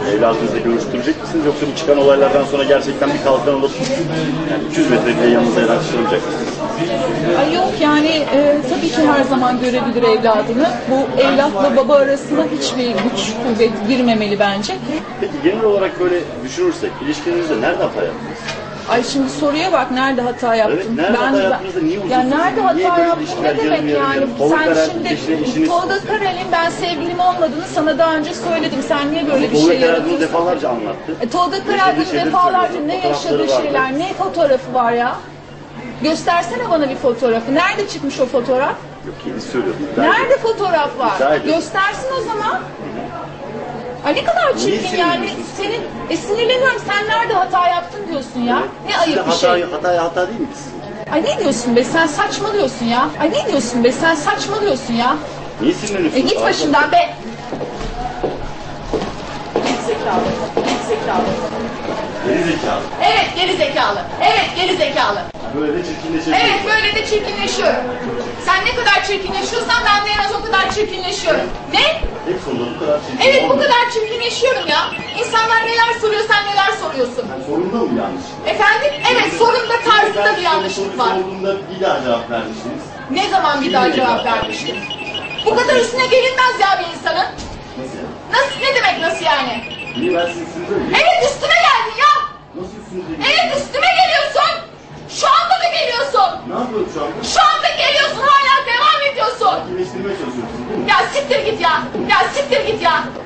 Evladınızla görüştürecek misiniz? Yoksa bu çıkan olaylardan sonra gerçekten bir kalkan alıp yani 300 metre bile yanınıza yanaştırılacak mısınız? Ay yok yani tabii ki her zaman görebilir evladını. Bu evlatla baba arasında hiçbir güç, kuvvet girmemeli bence. Peki genel olarak böyle düşünürsek ilişkinizde nerede hata yaptınız? Ay şimdi soruya bak, nerede hata yaptım? Evet, nerede hata yaptınız da niye uzun Ya sürdü? nerede Niye hata böyle yaptım ilişkiler ne demek yarım yarım yani? yarım? Tolga Sen Karayel şimdi eşiniz- Tolga Karayel'in ben sevgilim olmadığını sana daha önce söyledim. Sen niye böyle bir Tolga şey Karayel bunu yaratıyorsun? defalarca anlattı. Tolga Karayel'in defalarca ne yaşadığı şeyler, ne fotoğrafı var ya? Göstersene bana bir fotoğrafı. Nerede çıkmış o fotoğraf? Yok, kendisi söylüyordu. Nerede fotoğraf var? İddia ediyorsun. Göstersin o zaman. Ay ne kadar çirkin yani. sinirleniyorsun? Sinirleniyorum. Sen nerede hata yaptın diyorsun ya. Ne ayıp bir şey. Hata değil mi sizin? Ay ne diyorsun be, sen saçmalıyorsun ya. Ay ne diyorsun be, sen saçmalıyorsun ya. Niye sinirleniyorsunuz? Git başımdan be. Geri zekalı. Geri zekalı. Geri zekalı. Evet geri zekalı. Evet geri zekalı. Böyle de çirkinleşebilirsiniz. Evet böyle de çirkinleşiyorum. Sen ne kadar çirkinleşiyorsan ben de en az o kadar çirkinleşiyorum. Ne? Hep sonunda bu kadar çirkin Evet bu olmuyor. kadar çirkinleşiyorum ya. İnsanlar neler soruyor, sen neler soruyorsun. Yani sorunda mı yanlış? Efendim? Evet sorunda tarzında bir yanlışlık var. Sorduğumda bir daha cevap vermiştiniz. Ne zaman bir daha cevap vermiştin? Bu kadar üstüne gelinmez ya bir insanın. Nasıl yani? Nasıl, ne demek nasıl yani? Niye ben sizin üstünüze mi? Evet üstüme geldin ya. Nasıl üstünüze? Evet üstüme geliyorsun. Şu anda da geliyorsun. Ne yapıyorum şu anda? Şu anda geliyorsun, hala devam ediyorsun. Sakinleştirmeye çalışıyorsunuz değil mi? Ya siktir git ya. Ya siktir git ya.